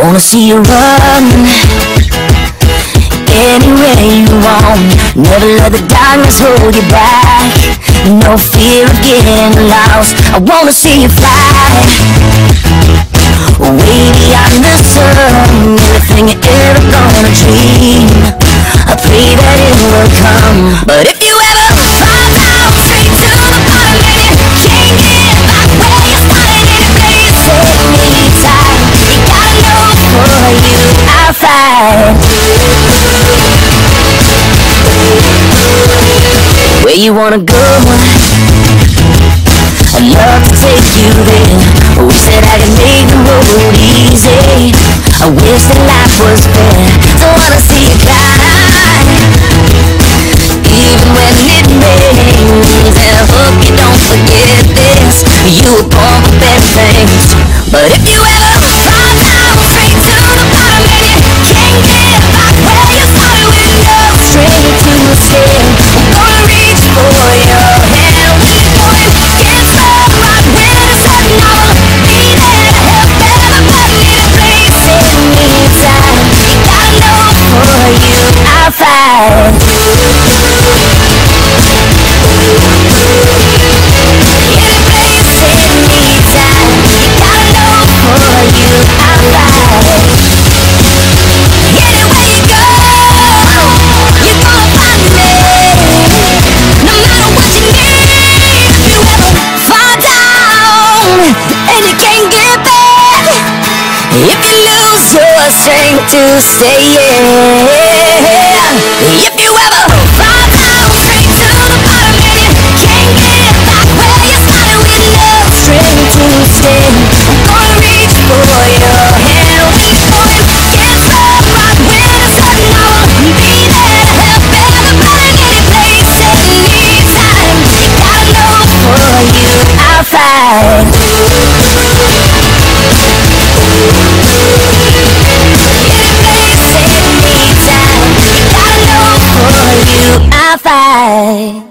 wanna see you run anywhere you want. Never let the darkness hold you back. No fear of getting lost. I wanna see you fly way beyond the sun. Everything you're ever gonna dream, I pray that it will come. But if you ever fall down straight to the bottom and you can't get back where you started, any place, any time, you gotta know for you I'll fight. Where you wanna go, I'd love to take you there. Wish that I could make the road easy. I wish that life was fair. Don't wanna see you cry, even when it rains. And I hope you don't forget this, you were born for best things. But if you ever fall down straight to the bottom and you can't get back where you started with no strength to stand, I'm gonna reach for your hand. When it gets so right, when it's setting, I will be there to help everybody in a place, anytime. You gotta know for you I'll fight. If you lose your strength to say yeah, if you ever fall down straight to the bottom and you can't get back where you started with no strength to stand, I'm gonna reach for your hand. When it gets so right, when it's setting, I will be there to help everybody, any place, anytime. You gotta know for you I'll fight. I'll fight.